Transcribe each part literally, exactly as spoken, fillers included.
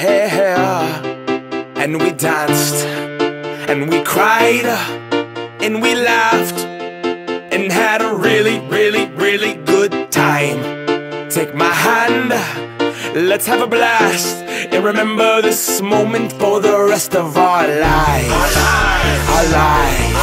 hair, and we danced, and we cried, and we laughed, and had a really, really, really good time. Take my hand, let's have a blast, and remember this moment for the rest of our lives. Our lives,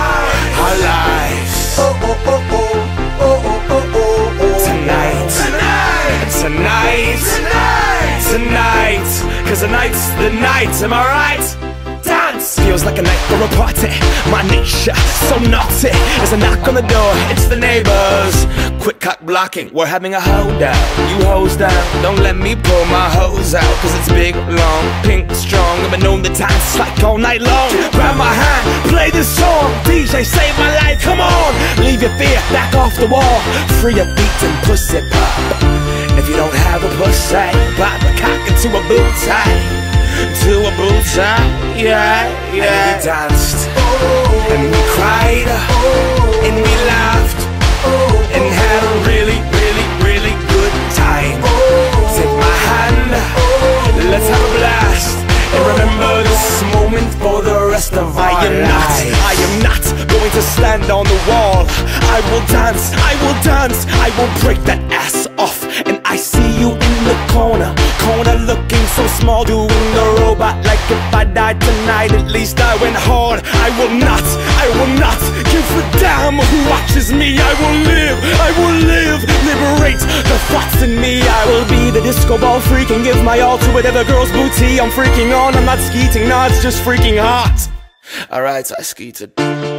our lives. Oh, oh, oh, oh, oh, oh, oh, oh, oh. Tonight, tonight, tonight, tonight, tonight, cause tonight's the night, am I right? Dance! Feels like a night for a party. My nature, so naughty. There's a knock on the door, it's the neighbors. Quick cock blocking, we're having a holdout. You hose down, don't let me pull my hose out, cause it's big, long, pink, strong. I've been known to dance like all night long. Grab my hand, play this song. D J, save my life, come on. Leave your fear back off the wall. Free your feet and pussy pop. If you don't have a pussy, pop a cock into a boot tie. To a boot tie, yeah, yeah. And we danced, oh, and we cried, oh, and we laughed, oh, and had a really, really, really good time. Oh, take my hand, oh, let's have a blast, and remember this moment for the rest of our I am lives. Not, I am not going to stand on the wall. I will dance, I will dance, I will break that ass off. And I see you in the corner, corner looking so small, doing the robot like if I died tonight, at least I went hard. I will not, I will not give a damn who watches me. I will live, I will live, liberate the thoughts in me. I will be the disco ball freak and give my all to whatever girl's booty I'm freaking on. I'm not skeeting, nah, it's just freaking hot. Alright, I skeeted.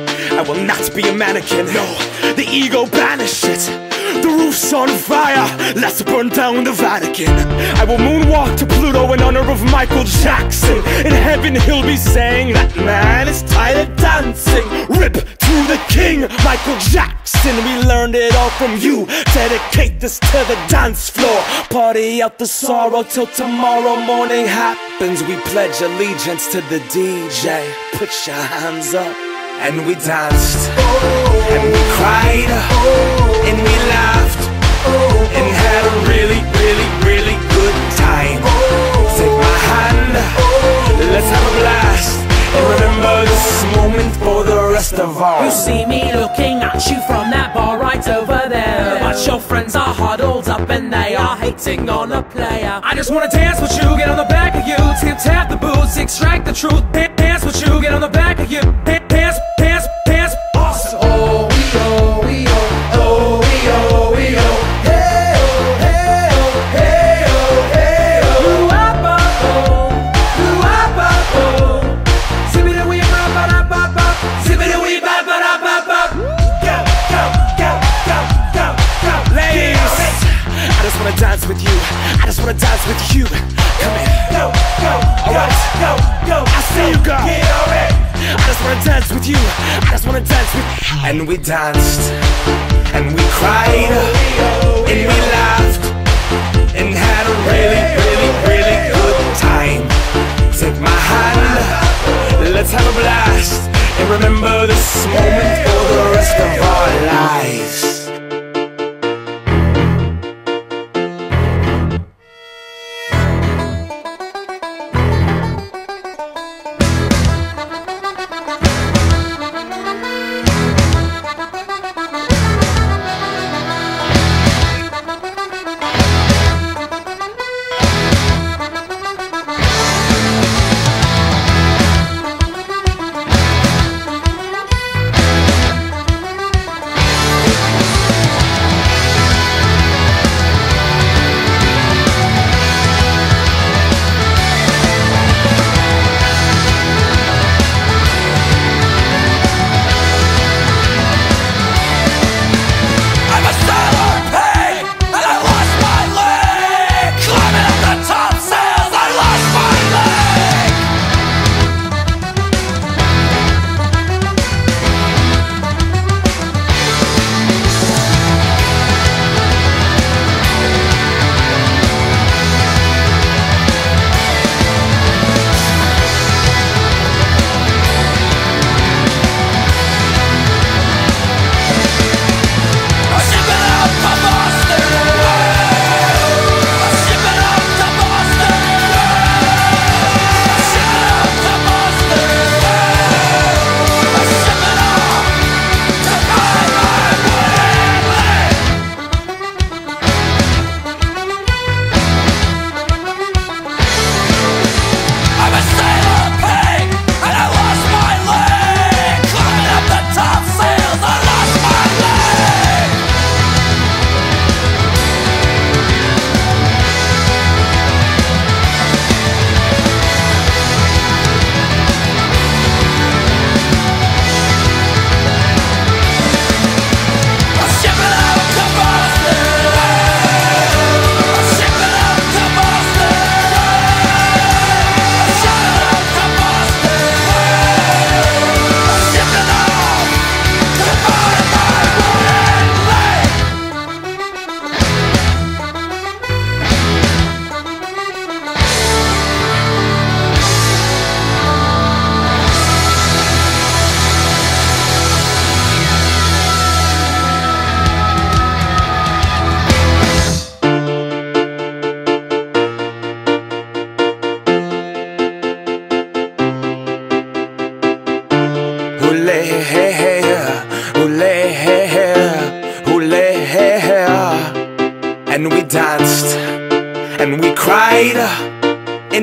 I will not be a mannequin, no, the ego banish it. The roof's on fire, let's burn down the Vatican. I will moonwalk to Pluto in honor of Michael Jackson. In heaven he'll be saying, that man is tired of dancing. Rip to the king, Michael Jackson. We learned it all from you. Dedicate this to the dance floor. Party out the sorrow till tomorrow morning happens. We pledge allegiance to the D J. Put your hands up. And we danced, oh, and we cried, oh, and we laughed, oh, and had a really, really, really good time. Oh, take my hand, oh, let's have a blast, and remember this moment for the rest of our lives. You see me looking at you from that bar right over there, but your friends are huddled up and they are hating on a player. I just wanna dance with you, get on the back of you, tip tap the boots, extract the truth. Dance with you, get on the back of you. Dance, dance, dance, awesome. Oh, we oh, we oh, oh, we oh, we oh. Hey oh, hey oh, hey oh, hey oh. Ooh-ah-ba, oh, ooh-ah-ba, oh. Zippity-wee-ba-ba-da-ba-ba, zippity-wee-ba-ba-da-ba-ba. Go, go, go, go, go, go. Ladies, I just wanna dance with you. I just wanna dance with you. Come in. Go, go, go, go, go. I see you, girl. Get already. I just wanna dance with you. I just wanna dance with you. And we danced, and we cried, and we laughed, and had a really, really, really good time. Take my hand, let's have a blast, and remember this moment for the rest of our lives.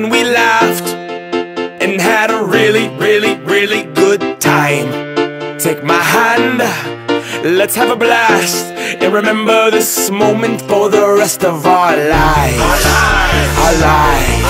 and we laughed, and had a really, really, really good time. Take my hand, let's have a blast, and remember this moment for the rest of our lives. Our lives, our lives,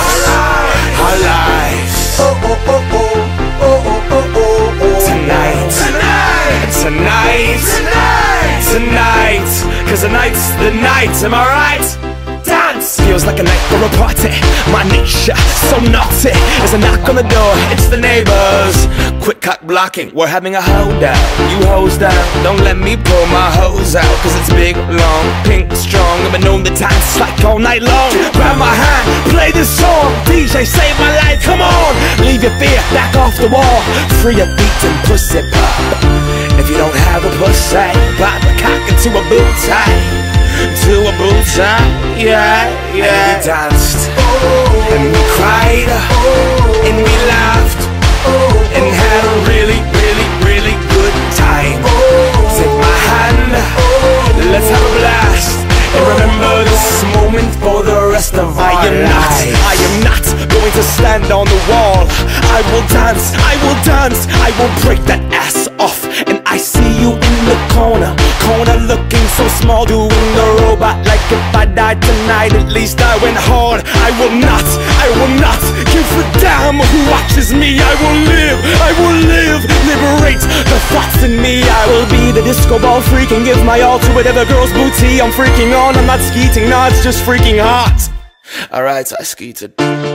our lives. Oh, oh, oh, oh, oh, oh, oh, oh, oh. Tonight, tonight, tonight, tonight, tonight, cause tonight's the night, am I right? Dance! Feels like a night for a party. My niche, so naughty. There's a knock on the door, it's the neighbors. Quick cock blocking, we're having a holdout. You hose down, don't let me pull my hose out, cause it's big, long, pink, strong. I've been known to dance like all night long. Grab my hand, play this song. D J, save my life, come on. Leave your fear, back off the wall. Free your beat and pussy pop. If you don't have a pussy, pop a cock into a boot tie. To a boot tie, yeah, yeah. And we danced, oh, and we cried, oh, and we laughed, oh, and had a really, really, really good time. Oh, take my hand, oh, let's have a blast, and remember this moment for the rest of our I am lives. Not, I am not going to stand on the wall. I will dance, I will dance, I will break that ass off. And I see you in the corner, corner looking so small, doing the robot like if I died tonight, at least I went hard. I will not, I will not give a damn who watches me. I will live, I will live, liberate the thoughts in me. I will be the disco ball freak and give my all to whatever girl's booty I'm freaking on. I'm not skeeting, no, it's just freaking hot. Alright, I skeeted.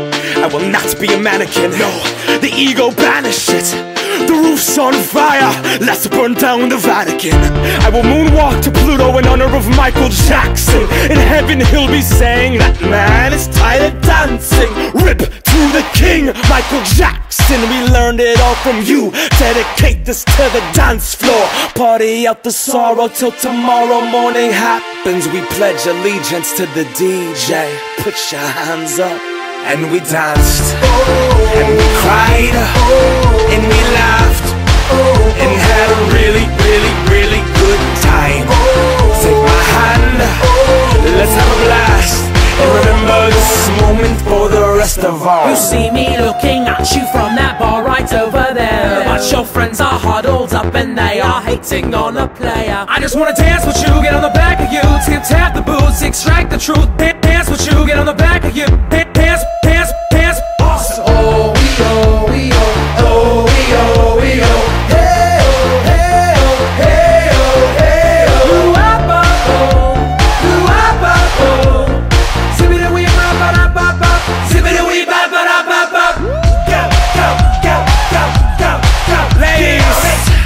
I will not be a mannequin, no, the ego banish it. The roof's on fire, let's burn down the Vatican. I will moonwalk to Pluto in honor of Michael Jackson. In heaven he'll be saying, that man is tired of dancing. Rip to the king, Michael Jackson. We learned it all from you. Dedicate this to the dance floor. Party out the sorrow till tomorrow morning happens. We pledge allegiance to the D J. Put your hands up. And we danced, oh, and we cried, oh, and we laughed, oh, and had a really, really, really good time. Oh, take my hand, oh, let's have a blast, and remember this moment for the rest of our lives. You see me looking at you from that bar right over there, but your friends are huddled up and they are hating on a player. I just wanna dance with you, get on the back of you, tip tap the boots, extract the truth. Dance with you, get on the back of you. Dance, dance, dance, awesome. Oh, we oh, we oh, oh, we oh, we oh. Hey oh, hey oh, hey oh, hey oh. Ooh-ah, ba-oh, ooh-ah, ba-oh. Zippity-wee, ba-ba-da-ba-ba. Zippity-wee, ba-ba-da-ba-ba. Go, go, go, go, go, go. Ladies,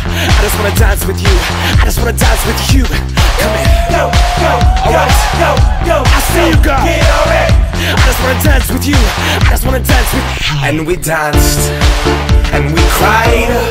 I just wanna dance with you. I just wanna dance with you. Come in. Go, go, alright, go, go. I see you, girl. Get alright. I just wanna dance with you. I just wanna dance with you. And we danced, and we cried,